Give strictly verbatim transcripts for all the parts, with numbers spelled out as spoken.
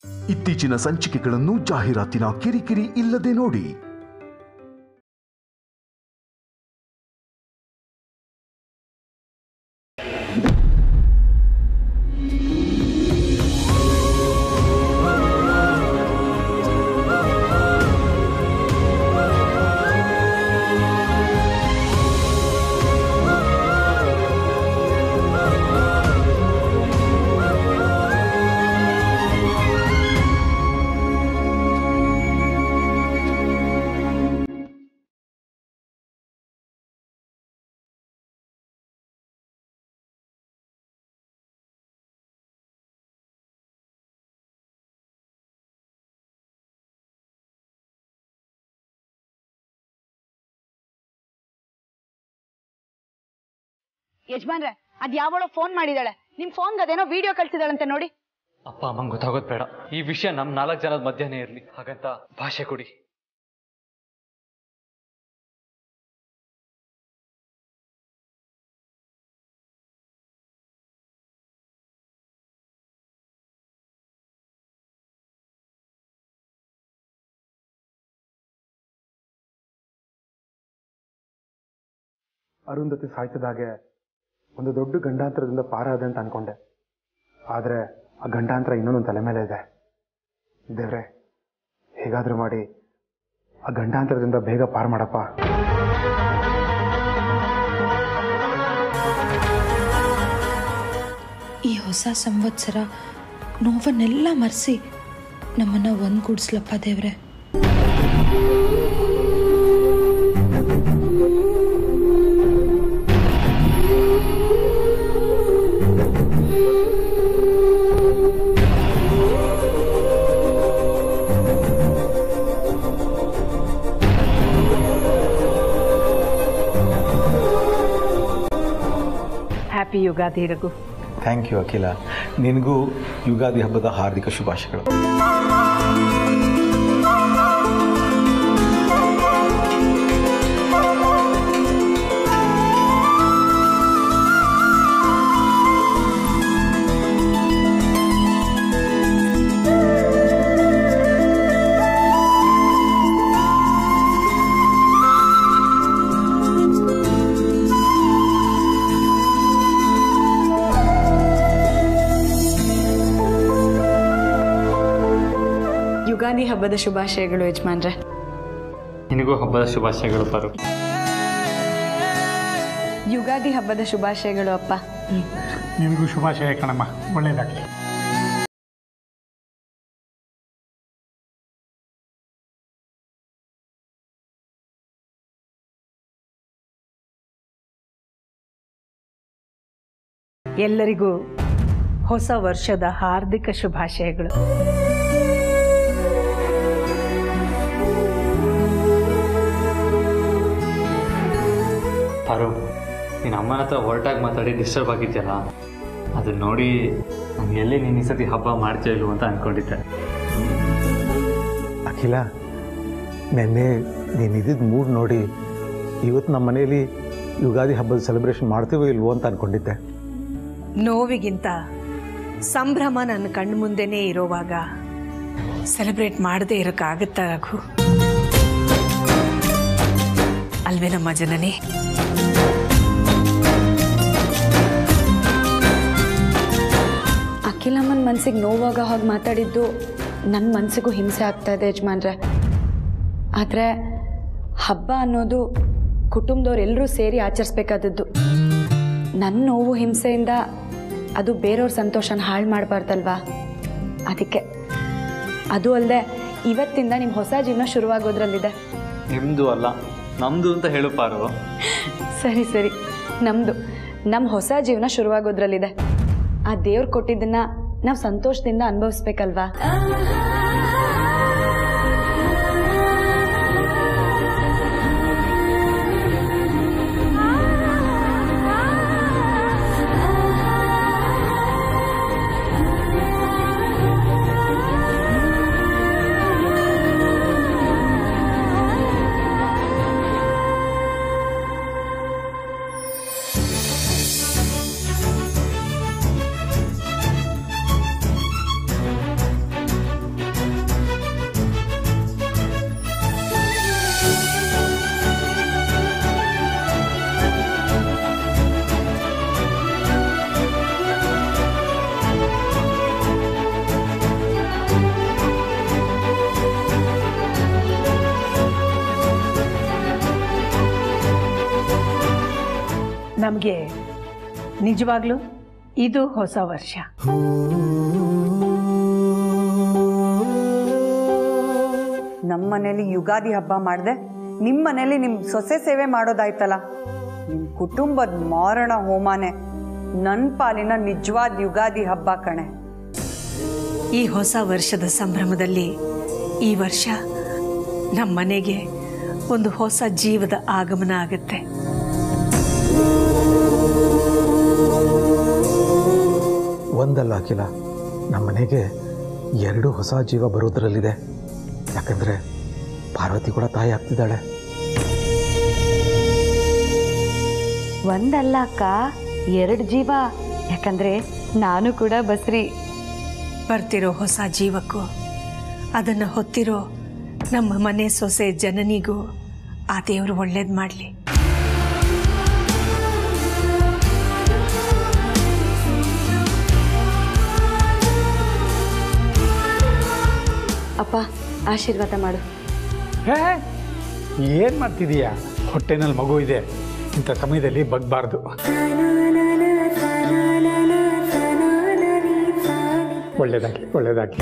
ಇತ್ತೀಚಿನ ಸಂಚಿಕೆಗಳನ್ನು ಜಾಹೀರಾತಿನ ಕಿರಿಕಿರಿ ಇಲ್ಲದೆ ನೋಡಿ. ಯಜಮಾನ್ರೆ, ಅದ್ ಯಾವಳೋ ಫೋನ್ ಮಾಡಿದಾಳೆ. ನಿಮ್ ಫೋನ್ಗೆ ಅದೇನೋ ವಿಡಿಯೋ ಕಳ್ಸಿದಾಳಂತೆ ನೋಡಿ. ಅಪ್ಪ ಅಮ್ಮಂಗೆ ಗೊತ್ತಾಗೋದ್ ಬೇಡ. ಈ ವಿಷಯ ನಮ್ ನಾಲ್ಕು ಜನದ ಮಧ್ಯನೇ ಇರ್ಲಿ. ಹಾಗಂತ ಭಾಷೆ ಕೊಡಿ. ಅರುಂಧತಿ ಸಾಯ್ತದಾಗೆ ಒಂದು ದೊಡ್ಡ ಗಂಡಾಂತರದಿಂದ ಪಾರಾದೆ ಅಂತ ಅನ್ಕೊಂಡೆ. ಆದರೆ ಆ ಗಂಡಾಂತರ ಇನ್ನೊಂದು ತಲೆ ಮೇಲೆ ಇದೆ. ದೇವ್ರೆ, ಹೇಗಾದ್ರೂ ಮಾಡಿ ಆ ಗಂಡಾಂತರದಿಂದ ಬೇಗ ಪಾರು ಮಾಡಪ್ಪ. ಈ ಹೊಸ ಸಂವತ್ಸರ ನೋವನ್ನೆಲ್ಲ ಮರೆಸಿ ನಮ್ಮನ್ನ ಒಂದ್ಗೂಡಿಸ್ಲಪ್ಪ ದೇವ್ರೆ. Happy Ugadi Raghu. Thank you Akhila. ನಿನಗೂ ಯುಗಾದಿ ಹಬ್ಬದ ಹಾರ್ದಿಕ ಶುಭಾಶಯಗಳು. ಯುಗಾದಿ ಹಬ್ಬದ ಶುಭಾಶಯಗಳು ಯಜಮಾನ್ರೆ. ನಿನಗೂ ಹಬ್ಬದ ಶುಭಾಶಯಗಳು ಪರು. ಯುಗಾದಿ ಹಬ್ಬದ ಶುಭಾಶಯಗಳು ಅಪ್ಪ. ನಿನಗೂ ಶುಭಾಶಯ ಕಣಮ್ಮ, ಒಳ್ಳೇದಾಗಲಿ. ಎಲ್ಲರಿಗೂ ಹೊಸ ವರ್ಷದ ಹಾರ್ದಿಕ ಶುಭಾಶಯಗಳು. ಪಾರು, ನೀನು ಅಮ್ಮನ ಹತ್ರ ಹೊರಟಾಗಿ ಮಾತಾಡಿ ಡಿಸ್ಟರ್ಬ್ ಆಗಿದ್ಯಲ್ಲ, ಅದನ್ನ ನೋಡಿ ನಾನು ಎಲ್ಲಿ ನೀನು ಈ ಸತಿ ಹಬ್ಬ ಮಾಡ್ತೀಯ ಇಲ್ವ ಅಂತ ಅಂದ್ಕೊಂಡಿದ್ದೆ. ಅಖಿಲ, ನೆನ್ನೆ ನೀನು ಇದ್ದಿದ್ದು ಮೂಡ್ ನೋಡಿ ಇವತ್ತು ನಮ್ಮ ಮನೆಯಲ್ಲಿ ಯುಗಾದಿ ಹಬ್ಬದ ಸೆಲೆಬ್ರೇಷನ್ ಮಾಡ್ತೀವೋ ಇಲ್ವೋ ಅಂತ ಅಂದ್ಕೊಂಡಿದ್ದೆ. ನೋವಿಗಿಂತ ಸಂಭ್ರಮ ನನ್ನ ಕಣ್ಣು ಮುಂದೆನೇ ಇರೋವಾಗ ಸೆಲೆಬ್ರೇಟ್ ಮಾಡದೇ ಇರೋಕ್ಕಾಗತ್ತಾ ರಘು? ಅಲ್ವೇ ನಮ್ಮ ಜನನಿ? ಅಖಿಲಮ್ಮನ ಮನ್ಸಿಗೆ ನೋವಾಗ ಹೋಗಿ ಮಾತಾಡಿದ್ದು ನನ್ನ ಮನಸ್ಸಿಗೂ ಹಿಂಸೆ ಆಗ್ತಾ ಇದೆ ಯಜಮಾನ್ರೆ. ಆದರೆ ಹಬ್ಬ ಅನ್ನೋದು ಕುಟುಂಬದವ್ರೆಲ್ಲರೂ ಸೇರಿ ಆಚರಿಸ್ಬೇಕಾದದ್ದು. ನನ್ನ ನೋವು ಹಿಂಸೆಯಿಂದ ಅದು ಬೇರೆಯವ್ರ ಸಂತೋಷನ ಹಾಳು ಮಾಡಬಾರ್ದಲ್ವಾ? ಅದಕ್ಕೆ. ಅದು ಅಲ್ಲದೆ ಇವತ್ತಿಂದ ನಿಮ್ಮ ಹೊಸ ಜೀವನ ಶುರುವಾಗೋದ್ರಲ್ಲಿದೆ. ನಿಮ್ಮದು ಅಲ್ಲ, ನಮ್ಮದು ಅಂತ ಹೇಳು ಪಾರು. ಸರಿ ಸರಿ, ನಮ್ಮದು. ನಮ್ಮ ಹೊಸ ಜೀವನ ಶುರುವಾಗೋದ್ರಲ್ಲಿದೆ. ಆ ದೇವ್ರು ಕೊಟ್ಟಿದ್ದನ್ನ ನಾವು ಸಂತೋಷದಿಂದ ಅನುಭವಿಸ್ಬೇಕಲ್ವಾ? ನಮಗೆ ನಿಜವಾಗ್ಲೂ ಇದು ಹೊಸ ವರ್ಷ. ನಮ್ಮ ಮನೇಲಿ ಯುಗಾದಿ ಹಬ್ಬ ಮಾಡಿದೆ, ನಿಮ್ಮ ಮನೇಲಿ ನಿಮ್ಮ ಸೊಸೆ ಸೇವೆ ಮಾಡೋದಾಯ್ತಲ್ಲ. ನಿಮ್ಮ ಕುಟುಂಬದ ಮಾರಣ ಹೋಮಾನೆ ನನ್ನ ಪಾಲಿನ ನಿಜವಾದ ಯುಗಾದಿ ಹಬ್ಬ ಕಣೆ. ಈ ಹೊಸ ವರ್ಷದ ಸಂಭ್ರಮದಲ್ಲಿ ಈ ವರ್ಷ ನಮ್ಮ ಮನೆಗೆ ಒಂದು ಹೊಸ ಜೀವದ ಆಗಮನ ಆಗುತ್ತೆ. ಒಂದಲ್ಲ ಅಖಿಲ, ನಮ್ಮ ಮನೆಗೆ ಎರಡು ಹೊಸ ಜೀವ ಬರೋದ್ರಲ್ಲಿದೆ. ಯಾಕಂದರೆ ಪಾರ್ವತಿ ಕೂಡ ತಾಯಿ ಆಗ್ತಿದ್ದಾಳೆ. ಒಂದಲ್ಲ ಅಕ್ಕ, ಎರಡು ಜೀವ. ಯಾಕಂದ್ರೆ ನಾನು ಕೂಡ ಬಸ್ರಿ. ಬರ್ತಿರೋ ಹೊಸ ಜೀವಕ್ಕೂ ಅದನ್ನು ಹೊತ್ತಿರೋ ನಮ್ಮ ಮನೆ ಸೊಸೆ ಜನನಿಗೂ ಆ ದೇವರು ಒಳ್ಳೇದು ಮಾಡಲಿ. ಅಪ್ಪ ಆಶೀರ್ವಾದ ಮಾಡು. ಹೇ, ಏನು ಮಾಡ್ತಿದೀಯಾ? ಹೊಟ್ಟೆನಲ್ಲಿ ಮಗು ಇದೆ, ಇಂಥ ಸಮಯದಲ್ಲಿ ಬಗ್ಬಾರ್ದು. ಒಳ್ಳೇದಾಗಿ ಒಳ್ಳೇದಾಗಿ.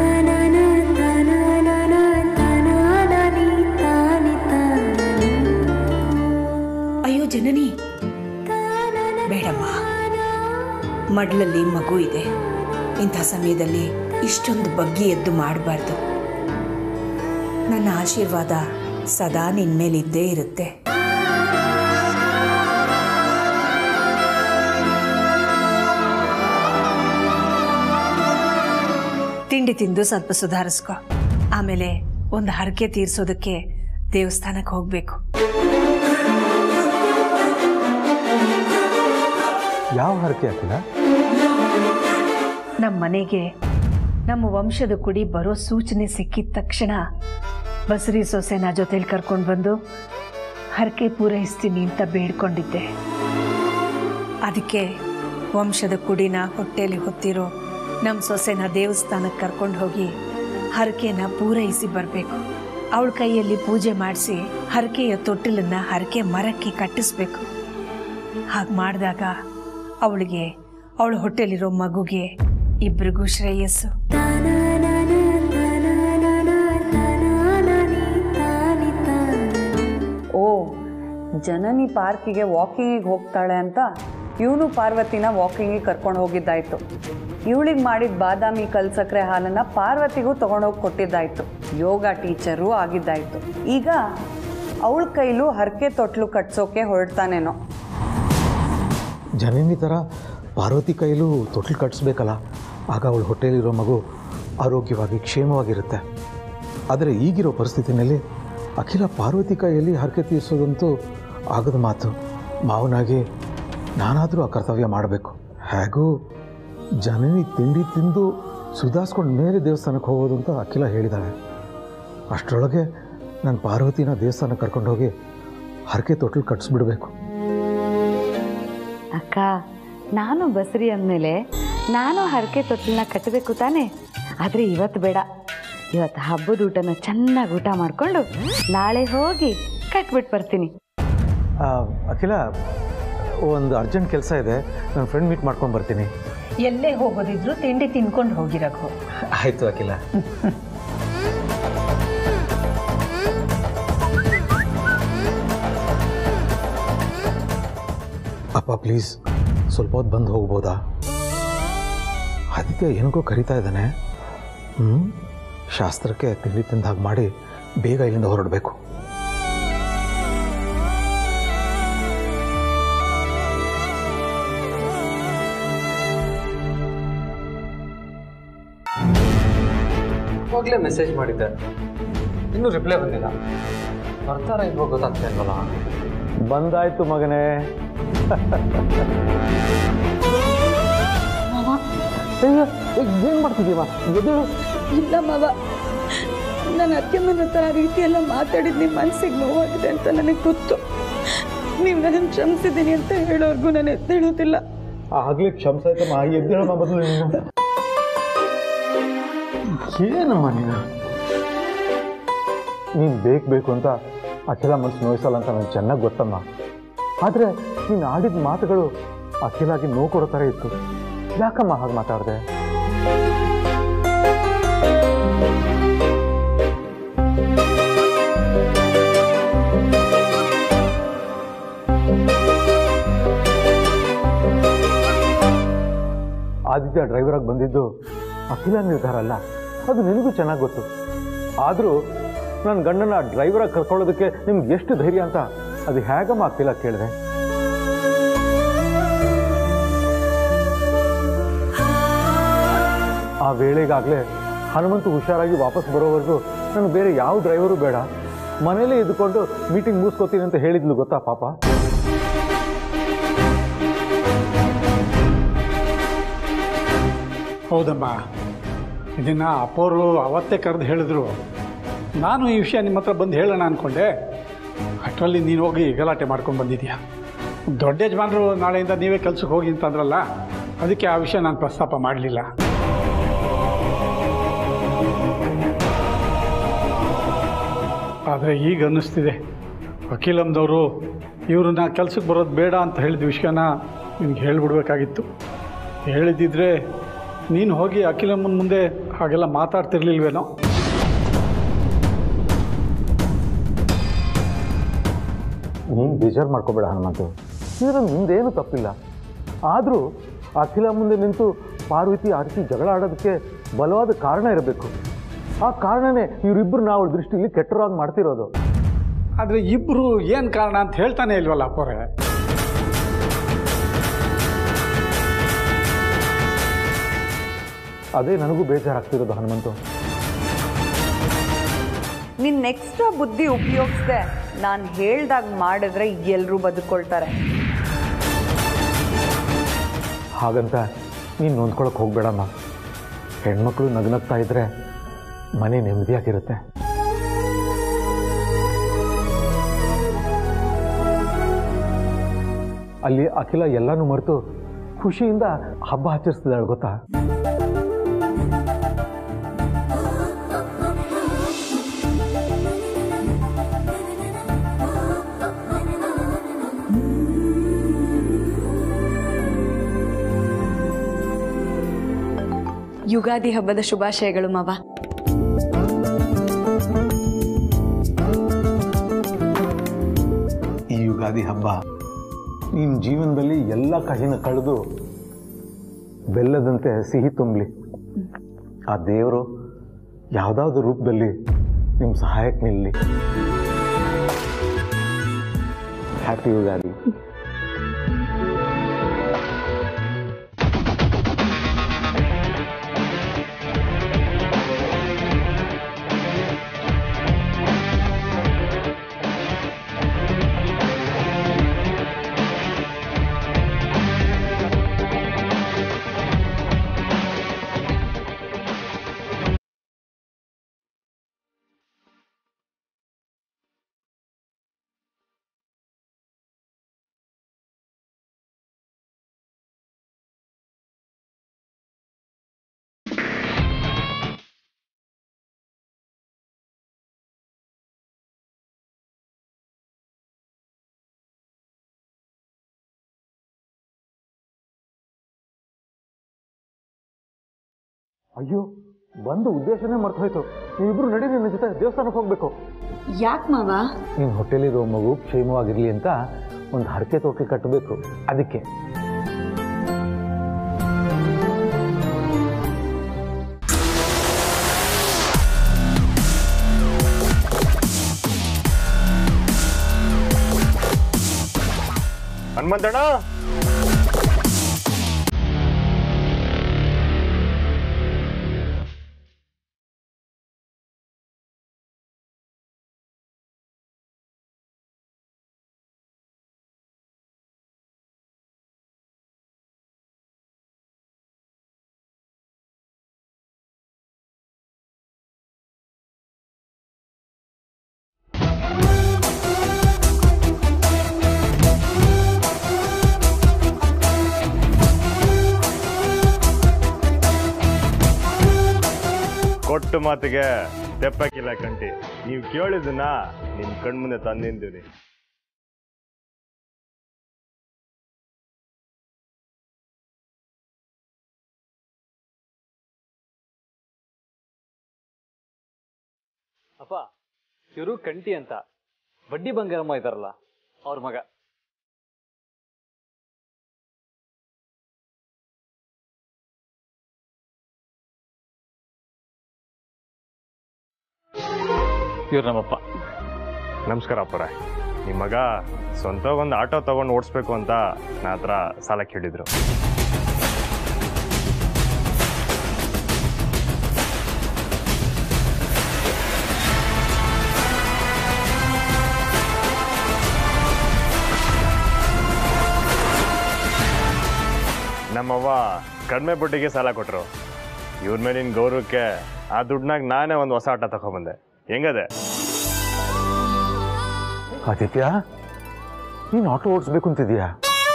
ಅಯ್ಯೋ ಜನನಿ, ಬೇಡಮ್ಮ. ಮಡ್ಲಲ್ಲಿ ಮಗು ಇದೆ, ಇಂಥ ಸಮಯದಲ್ಲಿ ಇಷ್ಟೊಂದು ಬಗ್ಗಿ ಎದ್ದು ಮಾಡಬಾರ್ದು. ನನ್ನ ಆಶೀರ್ವಾದ ಸದಾ ನಿನ್ಮೇಲಿದ್ದೇ ಇರುತ್ತೆ. ತಿಂಡಿ ತಿಂದು ಸ್ವಲ್ಪ ಸುಧಾರಿಸ್ಕೊ. ಆಮೇಲೆ ಒಂದು ಹರಕೆ ತೀರಿಸೋದಕ್ಕೆ ದೇವಸ್ಥಾನಕ್ಕೆ ಹೋಗ್ಬೇಕು. ಯಾವ ಹರಕೆ ಅಖಿಲ? ನಮ್ಮ ಮನೆಗೆ ನಮ್ಮ ವಂಶದ ಕುಡಿ ಬರೋ ಸೂಚನೆ ಸಿಕ್ಕಿದ ತಕ್ಷಣ ಬಸರಿ ಸೊಸೆನ ಜೊತೆಲಿ ಕರ್ಕೊಂಡು ಬಂದು ಹರಕೆ ಪೂರೈಸ್ತೀನಿ ಅಂತ ಬೇಡ್ಕೊಂಡಿದ್ದೆ. ಅದಕ್ಕೆ ವಂಶದ ಕುಡಿನ ಹೊಟ್ಟೆಯಲ್ಲಿ ಹೊತ್ತಿರೋ ನಮ್ಮ ಸೊಸೆನ ದೇವಸ್ಥಾನಕ್ಕೆ ಕರ್ಕೊಂಡು ಹೋಗಿ ಹರಕೆನ ಪೂರೈಸಿ ಬರಬೇಕು. ಅವಳ ಕೈಯಲ್ಲಿ ಪೂಜೆ ಮಾಡಿಸಿ ಹರಕೆಯ ತೊಟ್ಟಿಲನ್ನು ಹರಕೆ ಮರಕ್ಕೆ ಕಟ್ಟಿಸ್ಬೇಕು. ಹಾಗೆ ಮಾಡಿದಾಗ ಅವಳಿಗೆ, ಅವಳ ಹೊಟ್ಟೆಲಿರೋ ಮಗುಗೆ, ಇಬ್ಬರಿಗೂ ಶ್ರೇಯಸ್ಸು. ಓ, ಜನನಿ ಪಾರ್ಕಿಗೆ ವಾಕಿಂಗಿಗೆ ಹೋಗ್ತಾಳೆ ಅಂತ ಇವನು ಪಾರ್ವತಿನ ವಾಕಿಂಗಿಗೆ ಕರ್ಕೊಂಡು ಹೋಗಿದ್ದಾಯ್ತು. ಇವಳಿಗೆ ಮಾಡಿದ ಬಾದಾಮಿ ಕಲ್ಸಕ್ರೆ ಹಾಲನ್ನು ಪಾರ್ವತಿಗೂ ತೊಗೊಂಡೋಗಿ ಕೊಟ್ಟಿದ್ದಾಯ್ತು. ಯೋಗ ಟೀಚರು ಆಗಿದ್ದಾಯ್ತು. ಈಗ ಅವಳ ಕೈಲೂ ಹರಕೆ ತೊಟ್ಲು ಕಟ್ಸೋಕೆ ಹೊರಡ್ತಾನೇನೋ. ಜನನಿ ಥರ ಪಾರ್ವತಿ ಕೈಲೂ ತೊಟ್ಲು ಕಟ್ಟಿಸ್ಬೇಕಲ್ಲ, ಆಗ ಅವಳ ಹೊಟ್ಟೆಯಲ್ಲಿರೋ ಮಗು ಆರೋಗ್ಯವಾಗಿ ಕ್ಷೇಮವಾಗಿರುತ್ತೆ. ಆದರೆ ಈಗಿರೋ ಪರಿಸ್ಥಿತಿನಲ್ಲಿ ಅಖಿಲ ಪಾರ್ವತಿ ಕೈಯಲ್ಲಿ ಹರಕೆ ತೀರಿಸೋದಂತೂ ಆಗದ ಮಾತು. ಮಾವನಾಗಿ ನಾನಾದರೂ ಆ ಕರ್ತವ್ಯ ಮಾಡಬೇಕು. ಹೇಗೂ ಜನನಿ ತಿಂಡಿ ತಿಂದು ಸುಧಾರಿಸ್ಕೊಂಡು ಮೇಲೆ ದೇವಸ್ಥಾನಕ್ಕೆ ಹೋಗೋದು ಅಂತ ಅಖಿಲ ಹೇಳಿದ್ದಾಳೆ. ಅಷ್ಟರೊಳಗೆ ನಾನು ಪಾರ್ವತಿನ ದೇವಸ್ಥಾನಕ್ಕೆ ಕರ್ಕೊಂಡು ಹೋಗಿ ಹರಕೆ ತೊಟ್ಲು ಕಟ್ಟಿಸ್ಬಿಡ್ಬೇಕು. ಅಕ್ಕ, ನಾನು ಬಸರಿ ಅಂದಮೇಲೆ ನಾನು ಹರಕೆ ತೊಟ್ಟಿಲನ್ನ ಕಟ್ಟಬೇಕು ತಾನೆ. ಆದರೆ ಇವತ್ತು ಬೇಡ. ಇವತ್ತು ಹಬ್ಬದ ಊಟನ ಚೆನ್ನಾಗಿ ಊಟ ಮಾಡಿಕೊಂಡು ನಾಳೆ ಹೋಗಿ ಕಟ್ಬಿಟ್ಟು ಬರ್ತೀನಿ. ಅಖಿಲ, ಒಂದು ಅರ್ಜೆಂಟ್ ಕೆಲಸ ಇದೆ, ನನ್ನ ಫ್ರೆಂಡ್ ಮೀಟ್ ಮಾಡ್ಕೊಂಡು ಬರ್ತೀನಿ. ಎಲ್ಲೇ ಹೋಗೋದಿದ್ರು ತಿಂಡಿ ತಿನ್ಕೊಂಡು ಹೋಗಿರಕು. ಆಯಿತು ಅಖಿಲ. ಅಪ್ಪ ಪ್ಲೀಸ್ ಸ್ವಲ್ಪ ಹೊತ್ತು ಬಂದು ಹೋಗ್ಬೋದಾ? ಆದಿತ್ಯ ಏನಕ್ಕೋ ಕರಿತಾ ಇದ್ದಾನೆ. ಹ್ಞೂ, ಶಾಸ್ತ್ರಕ್ಕೆ ತಿಂಡಿ ತಿಂದ ಹಾಗೆ ಮಾಡಿ ಬೇಗ ಇಲ್ಲಿಂದ ಹೊರಡಬೇಕು. ಹೋಗ್ಲೇ ಮೆಸೇಜ್ ಮಾಡಿದ್ದೆ, ಇನ್ನೂ ರಿಪ್ಲೈ ಬಂದಿಲ್ಲ. ಬರ್ತಾರ ಇಲ್ವೋ ಗೊತ್ತಾಗ್ತಾ ಇಲ್ವಲ್ಲ. ಬಂದಾಯ್ತು ಮಗನೇ. ಏನು ಮಾಡ್ತಿದ್ದೀವ? ಇಲ್ಲ ಮಾವ, ನಾನು ಅತ್ತೆ ಮನೆ ಹತ್ರ ಆ ರೀತಿ ಎಲ್ಲ ಮಾತಾಡಿದ್ದು ನಿಮ್ಮ ಮನಸ್ಸಿಗೆ ನೋವಾಗಿದೆ ಅಂತ ನನಗೆ ಗೊತ್ತು. ನೀವು ನನ್ನನ್ನು ಕ್ಷಮಿಸಿದ್ದೀನಿ ಅಂತ ಹೇಳೋರ್ಗು ನಾನು ಎದ್ದೇಳೋದಿಲ್ಲ. ಆಗಲೇ ಕ್ಷಮಿಸಾಯ್ತಮ್ಮ, ಎದ್ದೇಳಮ್ಮ ಬದಲು. ಏನಮ್ಮ ನೀನು? ನೀನು ಬೇಕು ಬೇಕು ಅಂತ ಅಖಿಲ ಮನಸ್ಸು ನೋಯಿಸಲ್ಲ ಅಂತ ನನಗೆ ಚೆನ್ನಾಗಿ ಗೊತ್ತಮ್ಮ. ಆದರೆ ನೀನು ಆಡಿದ ಮಾತುಗಳು ಅಖಿಲಾಗಿ ನೋವು ಕೊಡೋ ಥರ ಇತ್ತು. ಯಾಕಮ್ಮ ಹಾಗೆ ಮಾತಾಡಿದೆ? ಆದಿತ್ಯ ಡ್ರೈವರಾಗಿ ಬಂದಿದ್ದು ಅಖಿಲ ನಿರ್ಧಾರ ಅಲ್ಲ, ಅದು ನಿನಗೂ ಚೆನ್ನಾಗಿ ಗೊತ್ತು. ಆದರೂ ನನ್ನ ಗಂಡನ ಡ್ರೈವರಾಗಿ ಕರ್ಕೊಳ್ಳೋದಕ್ಕೆ ನಿಮ್ಗೆ ಎಷ್ಟು ಧೈರ್ಯ ಅಂತ ಅದು ಹೇಗಮ್ಮ ಅಖಿಲ ಕೇಳಿದೆ? ಆ ವೇಳೆಗಾಗಲೇ ಹನುಮಂತು ಹುಷಾರಾಗಿ ವಾಪಸ್ ಬರೋವರೆಗೂ ನನಗೆ ಬೇರೆ ಯಾವ ಡ್ರೈವರು ಬೇಡ, ಮನೇಲೇ ಇದ್ದುಕೊಂಡು ಮೀಟಿಂಗ್ ಮುಗಿಸ್ಕೋತೀನಿ ಅಂತ ಹೇಳಿದ್ಲು ಗೊತ್ತಾ ಪಾಪ. ಹೌದಮ್ಮ, ಇದನ್ನ ಅಪ್ಪೋರು ಅವತ್ತೇ ಕರೆದು ಹೇಳಿದ್ರು. ನಾನು ಈ ವಿಷಯ ನಿಮ್ಮ ಹತ್ರ ಬಂದು ಹೇಳೋಣ ಅಂದ್ಕೊಂಡೆ. ಅಷ್ಟರಲ್ಲಿ ನೀನು ಹೋಗಿ ಗಲಾಟೆ ಮಾಡ್ಕೊಂಡು ಬಂದಿದ್ದೀಯಾ. ದೊಡ್ಡ ಯಜಮಾನರು ನಾಳೆಯಿಂದ ನೀವೇ ಕೆಲ್ಸಕ್ಕೆ ಹೋಗಿ ಅಂತಂದ್ರಲ್ಲ, ಅದಕ್ಕೆ ಆ ವಿಷಯ ನಾನು ಪ್ರಸ್ತಾಪ ಮಾಡಲಿಲ್ಲ. ಆದರೆ ಈಗ ಅನ್ನಿಸ್ತಿದೆ, ವಕೀಲಮ್ದವರು ಇವ್ರನ್ನ ಕೆಲ್ಸಕ್ಕೆ ಬರೋದು ಬೇಡ ಅಂತ ಹೇಳಿದ ವಿಷಯನ ನಿಮ್ಗೆ ಹೇಳಿಬಿಡ್ಬೇಕಾಗಿತ್ತು. ಹೇಳಿದ್ದಿದ್ರೆ ನೀನು ಹೋಗಿ ಅಖಿಲಮ್ಮನ ಮುಂದೆ ಹಾಗೆಲ್ಲ ಮಾತಾಡ್ತಿರ್ಲಿಲ್ವೇನೋ. ನೀನು ಬೇಜಾರು ಮಾಡ್ಕೋಬೇಡ ಹನುಮಂತು, ಇದರಲ್ಲಿ ನಿಂದೇನು ತಪ್ಪಿಲ್ಲ. ಆದರೂ ಅಖಿಲ ಮುಂದೆ ನಿಂತು ಪಾರ್ವತಿ ಆ ರೀತಿ ಜಗಳ ಆಡೋದಕ್ಕೆ ಬಲವಾದ ಕಾರಣ ಇರಬೇಕು. ಆ ಕಾರಣನೇ ಇವರಿಬ್ಬರು ನಾವು ದೃಷ್ಟಿಯಲ್ಲಿ ಕೆಟ್ಟರಾಗಿ ಮಾಡ್ತಿರೋದು. ಆದರೆ ಇಬ್ಬರು ಏನು ಕಾರಣ ಅಂತ ಹೇಳ್ತಾನೆ ಇಲ್ವಲ್ಲ ಅಪ್ಪೋರೆ. ಅದೇ ನನಗೂ ಬೇಜಾರಾಗ್ತಿರೋದು ಹನುಮಂತು. ನಿನ್ನ ಎಕ್ಸ್ಟ್ರಾ ಬುದ್ಧಿ ಉಪಯೋಗಿಸ್ದೆ ನಾನು ಹೇಳ್ದಾಗ ಮಾಡಿದ್ರೆ ಎಲ್ಲರೂ ಬದುಕೊಳ್ತಾರೆ. ಹಾಗಂತ ನೀನು ನೊಂದ್ಕೊಳಕ್ಕೆ ಹೋಗ್ಬೇಡಮ್ಮ. ಹೆಣ್ಮಕ್ಳು ನಗ್ನಗ್ತಾ ಇದ್ರೆ ಮನೆ ನೆಮ್ಮದಿಯಾಗಿರುತ್ತೆ. ಅಲ್ಲಿ ಅಖಿಲ ಎಲ್ಲನೂ ಮರೆತು ಖುಷಿಯಿಂದ ಹಬ್ಬ ಆಚರಿಸ್ತಿದ್ದಾಳೆ ಗೊತ್ತಾ. ಯುಗಾದಿ ಹಬ್ಬದ ಶುಭಾಶಯಗಳು ಮಾವ. ಈ ಯುಗಾದಿ ಹಬ್ಬ ನಿನ್ನ ಜೀವನದಲ್ಲಿ ಎಲ್ಲ ಕಹಿನ ಕಳೆದು ಬೆಲ್ಲದಂತೆ ಸಿಹಿ ತುಂಬಲಿ. ಆ ದೇವರು ಯಾವುದಾದ್ರೂ ರೂಪದಲ್ಲಿ ನಿಮ್ಮ ಸಹಾಯಕ್ಕೆ ನಿಲ್ಲಿ. ಹ್ಯಾಪಿ ಯುಗಾದಿ. ಅಯ್ಯೋ, ಬಂದು ಉದ್ದೇಶನೇ ಮರ್ತು ಹೋಯ್ತು. ನೀವಿಬ್ರು ನಡಿ, ನನ್ನ ಜೊತೆ ದೇವಸ್ಥಾನಕ್ಕೆ ಹೋಗ್ಬೇಕು. ಯಾಕೆ ಮಾವ? ನೀನು ಹೊಟ್ಟೆಲಿರೋ ಮಗು ಕ್ಷೇಮವಾಗಿರ್ಲಿ ಅಂತ ಒಂದು ಹರಕೆ ತೋಕೆ ಕಟ್ಟಬೇಕು, ಅದಕ್ಕೆ. ಹನುಮಂತಣ್ಣ, ಕೊಟ್ಟು ಮಾತಿಗೆ ತೆಪ್ಪಕ್ಕಿಲ್ಲ ಕಂಟಿ. ನೀವು ಕೇಳಿದನ್ನ ನಿಮ್ ಕಣ್ಮುಂದೆ ತಂದಿದ್ದೀವಿ. ಅಪ್ಪ ಇವರು ಕಂಟಿ ಅಂತ ಬಡ್ಡಿ ಬಂಗಾರಮ್ಮ ಇದ್ದಾರಲ್ಲ ಅವ್ರ ಮಗ. ಇವ್ರು ನಮ್ಮಪ್ಪ. ನಮಸ್ಕಾರ ಅಪ್ಪರ. ನಿಮ್ಮ ಮಗ ಸ್ವಂತ ಒಂದು ಆಟೋ ತಗೊಂಡು ಓಡಿಸ್ಬೇಕು ಅಂತ ನನ್ನ ಹತ್ರ ಸಾಲ ಕೇಳಿದ್ರು. ನಮ್ಮವ್ವ ಕಡಿಮೆ ಬಡ್ಡಿಗೆ ಸಾಲ ಕೊಟ್ಟರು. ಇವ್ರ ಮೇಲಿನ ಗೌರವಕ್ಕೆ ಆ ದುಡ್ಡನಾಗ ನಾನೇ ಒಂದು ಹೊಸ ಆಟ ತಗೊಂಡ್ಬಂದೆ. ಹೆಂಗದೆ ಆದಿತ್ಯ, ನೀನು ಆಟೋ ಓಡಿಸ್ಬೇಕು ಅಂತಿದ್ಯಾ?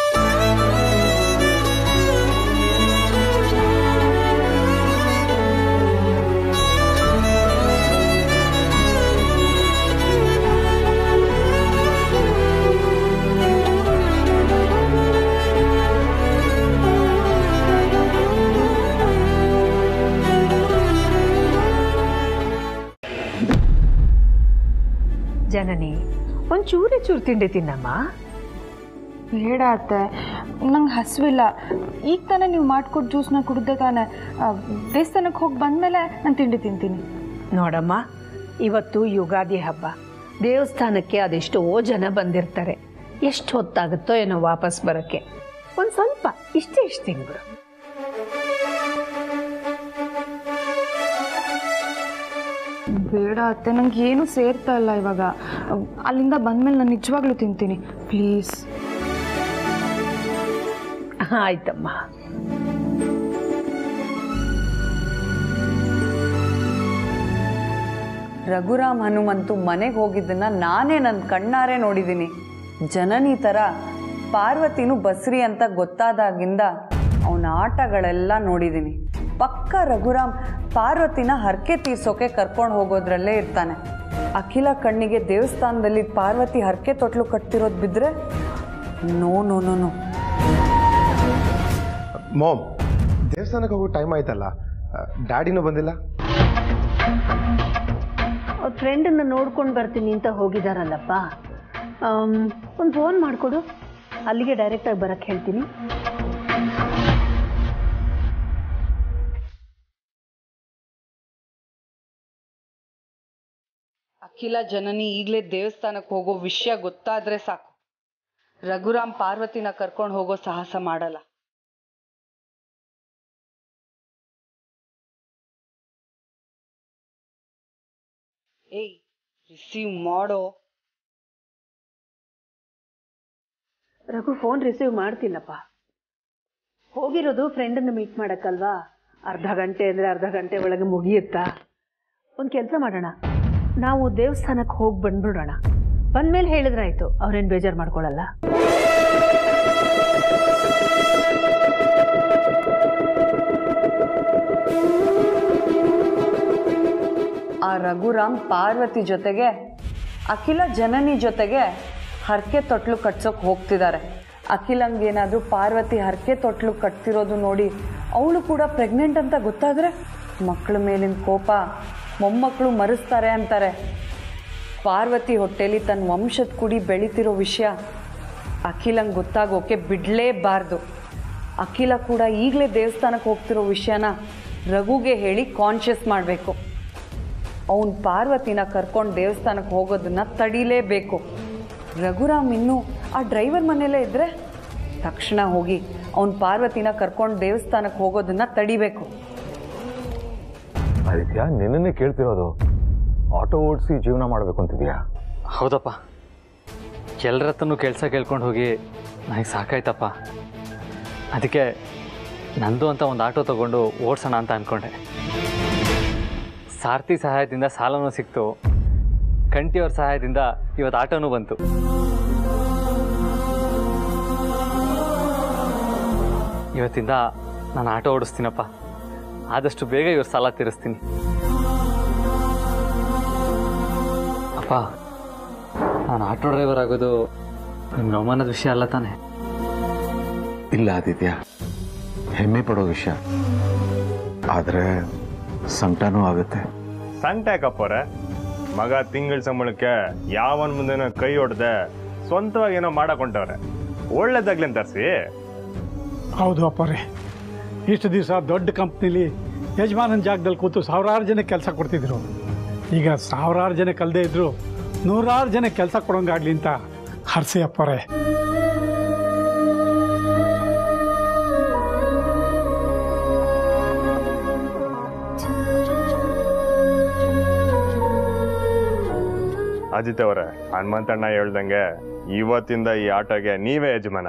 ಜನನಿ ಒಂದು ಚೂರೇ ಚೂರು ತಿಂಡಿ ತಿನ್ನಮ್ಮ. ಬೇಡ ಅತ್ತೆ, ನಂಗೆ ಹಸಿವಿಲ್ಲ. ಈಗ ತಾನೇ ನೀವು ಮಾಡಿಕೊಟ್ಟು ಜ್ಯೂಸ್ನ ಕುಡ್ದೆ ತಾನೆ. ದೇವಸ್ಥಾನಕ್ಕೆ ಹೋಗಿ ಬಂದಮೇಲೆ ನಾನು ತಿಂಡಿ ತಿಂತೀನಿ. ನೋಡಮ್ಮ, ಇವತ್ತು ಯುಗಾದಿ ಹಬ್ಬ. ದೇವಸ್ಥಾನಕ್ಕೆ ಅದೆಷ್ಟೋ ಜನ ಬಂದಿರ್ತಾರೆ. ಎಷ್ಟು ಹೊತ್ತಾಗುತ್ತೋ ಏನೋ ವಾಪಸ್ ಬರೋಕ್ಕೆ. ಒಂದು ಸ್ವಲ್ಪ ಇಷ್ಟೇ ಇಷ್ಟು ತಿನ್ಬಿಡು. ಬೇಡ ಅತ್ತೆ, ನಂಗೆ ಏನು ಸೇರ್ತಾ ಇಲ್ಲ ಇವಾಗ. ಅಲ್ಲಿಂದ ಬಂದಮೇಲೆ ನಾನು ನಿಜವಾಗ್ಲೂ ತಿಂತೀನಿ, ಪ್ಲೀಸ್. ಆಯ್ತಮ್ಮ. ರಘುರಾಮ್ ಹನುಮಂತು ಮನೆಗೆ ಹೋಗಿದ್ದನ್ನ ನಾನೇ ನನ್ನ ಕಣ್ಣಾರೆ ನೋಡಿದ್ದೀನಿ. ಜನನಿ ಥರ ಪಾರ್ವತಿನೂ ಬಸ್ರಿ ಅಂತ ಗೊತ್ತಾದಾಗಿಂದ ಅವನ ಆಟಗಳೆಲ್ಲ ನೋಡಿದ್ದೀನಿ. ಪಕ್ಕ ರಘುರಾಮ್ ಪಾರ್ವತಿನ ಹರಕೆ ತೀರ್ಸೋಕೆ ಕರ್ಕೊಂಡು ಹೋಗೋದ್ರಲ್ಲೇ ಇರ್ತಾನೆ. ಅಖಿಲ ಕಣ್ಣಿಗೆ ದೇವಸ್ಥಾನದಲ್ಲಿ ಪಾರ್ವತಿ ಹರಕೆ ತೊಟ್ಲು ಕಟ್ತಿರೋದು ಬಿದ್ದರೆ no no no no. Mom, ದೇವಸ್ಥಾನಕ್ಕೆ ಹೋಗೋ ಟೈಮ್ ಆಯ್ತಲ್ಲ, ಡ್ಯಾಡಿನೂ ಬಂದಿಲ್ಲ. ಅವ್ರ ಫ್ರೆಂಡನ್ನು ನೋಡ್ಕೊಂಡು ಬರ್ತೀನಿ ಅಂತ ಹೋಗಿದಾರಲ್ಲಪ್ಪ. ಒಂದು ಫೋನ್ ಮಾಡಿಕೊಡು, ಅಲ್ಲಿಗೆ ಡೈರೆಕ್ಟಾಗಿ ಬರೋಕ್ಕೆ ಹೇಳ್ತೀನಿ. ಅಖಿಲ ಜನನಿ ಈಗಲೇ ದೇವಸ್ಥಾನಕ್ಕೆ ಹೋಗೋ ವಿಷಯ ಗೊತ್ತಾದ್ರೆ ಸಾಕು. ರಘುರಾಮ್ ಪಾರ್ವತಿನ ಕರ್ಕೊಂಡು ಹೋಗೋ ಸಾಹಸ ಮಾಡಲ್ಲ. ಏಯ್, ರಿಸೀವ್ ಮಾಡೋ. ರಘು ಫೋನ್ ರಿಸೀವ್ ಮಾಡ್ತಿಲ್ಲಪ್ಪ. ಹೋಗಿರೋದು ಫ್ರೆಂಡನ್ನು ಮೀಟ್ ಮಾಡಕ್ಕಲ್ವಾ. ಅರ್ಧ ಗಂಟೆ ಅಂದರೆ ಅರ್ಧ ಗಂಟೆ ಒಳಗೆ ಮುಗಿಯುತ್ತಾ? ಒಂದು ಕೆಲಸ ಮಾಡೋಣ, ನಾವು ದೇವಸ್ಥಾನಕ್ಕೆ ಹೋಗಿ ಬಂದ್ಬಿಡೋಣ. ಬಂದ್ಮೇಲೆ ಹೇಳಿದ್ರಾಯ್ತು, ಅವ್ರೇನು ಬೇಜಾರು ಮಾಡ್ಕೊಳ್ಳಲ್ಲ. ಆ ರಘುರಾಮ್ ಪಾರ್ವತಿ ಜೊತೆಗೆ ಅಖಿಲ ಜನನಿ ಜೊತೆಗೆ ಹರಕೆ ತೊಟ್ಲು ಕಟ್ಸೋಕೆ ಹೋಗ್ತಿದ್ದಾರೆ. ಅಖಿಲಂಗೇನಾದರೂ ಪಾರ್ವತಿ ಹರಕೆ ತೊಟ್ಲು ಕಟ್ತಿರೋದು ನೋಡಿ ಅವಳು ಕೂಡ ಪ್ರೆಗ್ನೆಂಟ್ ಅಂತ ಗೊತ್ತಾದರೆ ಮಕ್ಕಳ ಮೇಲಿನ ಕೋಪ ಮೊಮ್ಮಕ್ಕಳು ಮರೆಸ್ತಾರೆ ಅಂತಾರೆ. ಪಾರ್ವತಿ ಹೊಟ್ಟೆಲಿ ತನ್ನ ವಂಶದ ಕುಡಿ ಬೆಳೀತಿರೋ ವಿಷಯ ಅಖಿಲಂಗೆ ಗೊತ್ತಾಗೋಕೆ ಬಿಡಲೇಬಾರ್ದು. ಅಖಿಲ ಕೂಡ ಈಗಲೇ ದೇವಸ್ಥಾನಕ್ಕೆ ಹೋಗ್ತಿರೋ ವಿಷಯನ ರಘುಗೆ ಹೇಳಿ ಕಾನ್ಷಿಯಸ್ ಮಾಡಬೇಕು. ಅವನು ಪಾರ್ವತಿನ ಕರ್ಕೊಂಡು ದೇವಸ್ಥಾನಕ್ಕೆ ಹೋಗೋದನ್ನ ತಡೀಲೇಬೇಕು. ರಘುರಾಮ್ ಇನ್ನೂ ಆ ಡ್ರೈವರ್ ಮನೆಯಲ್ಲೇ ಇದ್ದರೆ ತಕ್ಷಣ ಹೋಗಿ ಅವನು ಪಾರ್ವತಿನ ಕರ್ಕೊಂಡು ದೇವಸ್ಥಾನಕ್ಕೆ ಹೋಗೋದನ್ನ ತಡಿಬೇಕು. ಆದಿತ್ಯ, ನಿನ್ನೇ ಕೇಳ್ತಿರೋದು ಆಟೋ ಓಡಿಸಿ ಜೀವನ ಮಾಡಬೇಕು ಅಂತಿದ್ಯಾ? ಹೌದಪ್ಪ, ಎಲ್ಲರ ಹತ್ರನೂ ಕೆಲಸ ಕೇಳ್ಕೊಂಡು ಹೋಗಿ ನನಗೆ ಸಾಕಾಯ್ತಪ್ಪ. ಅದಕ್ಕೆ ನಂದು ಅಂತ ಒಂದು ಆಟೋ ತೊಗೊಂಡು ಓಡಿಸೋಣ ಅಂತ ಅಂದ್ಕೊಂಡೆ. ಸಾರಥಿ ಸಹಾಯದಿಂದ ಸಾಲನೂ ಸಿಕ್ತು, ಕಂಟಿಯವ್ರ ಸಹಾಯದಿಂದ ಇವತ್ತು ಆಟೋನೂ ಬಂತು. ಇವತ್ತಿಂದ ನಾನು ಆಟೋ ಓಡಿಸ್ತೀನಪ್ಪ. ಆದಷ್ಟು ಬೇಗ ಇವ್ರ ಸಾಲ ತೀರಿಸ್ತೀನಿ. ಅಪ್ಪ, ನಾನು ಆಟೋ ಡ್ರೈವರ್ ಆಗೋದು ನಿಮ್ಗೆ ಅವಮಾನದ ವಿಷಯ ಅಲ್ಲ ತಾನೆ? ಇಲ್ಲ ಆದಿತ್ಯ, ಹೆಮ್ಮೆ ಪಡೋ ವಿಷಯ. ಆದರೆ ಸಂಕಟನೂ ಆಗುತ್ತೆ. ಸಂಕಟ ಯಾಕಪ್ಪವ್ರೆ? ಮಗ ತಿಂಗಳ ಸಂಬಳಕ್ಕೆ ಯಾವನ್ ಮುಂದೆನೋ ಕೈ ಹೊಡೆದೆ ಸ್ವಂತವಾಗಿ ಏನೋ ಮಾಡಕೊಂಡವ್ರೆ. ಒಳ್ಳೇದಾಗ್ಲಿ ಅಂತ ತರಿಸಿ. ಹೌದು ಅಪ್ಪರೇ, ಇಷ್ಟು ದಿವಸ ದೊಡ್ಡ ಕಂಪ್ನಿಲಿ ಯಜಮಾನನ ಜಾಗದಲ್ಲಿ ಕೂತು ಸಾವಿರಾರು ಜನಕ್ಕೆ ಕೆಲಸ ಕೊಡ್ತಿದ್ರು. ಈಗ ಸಾವಿರಾರು ಜನ ಕಲ್ದೇ ಇದ್ರು ನೂರಾರು ಜನ ಕೆಲಸ ಕೊಡೋಂಗಾಗ್ಲಿ ಅಂತ ಹರ್ಸಿ ಅಪ್ಪರೇ. ಅಜಿತ್ ಅವರೇ, ಹನುಮಂತಣ್ಣ ಹೇಳ್ದಂಗೆ ಇವತ್ತಿಂದ ಈ ಆಟೋಗೆ ನೀವೇ ಯಜಮಾನ.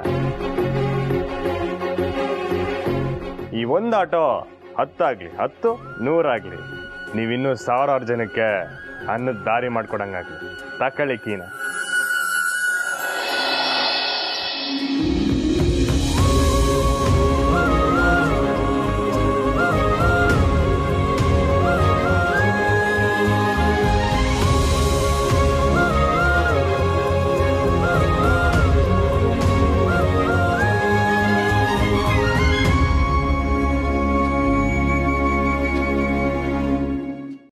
ಈ ಒಂದು ಆಟೋ ಹತ್ತಾಗ್ಲಿ, ಹತ್ತು ನೂರಾಗ್ಲಿ, ನೀವಿನ್ನೂ ಸಾವಿರಾರು ಜನಕ್ಕೆ ಅನ್ನದ ದಾರಿ ಮಾಡ್ಕೊಡಂಗಾಗ್ಲಿ. ತಕೊಳ್ಳಿ ಕೀನ.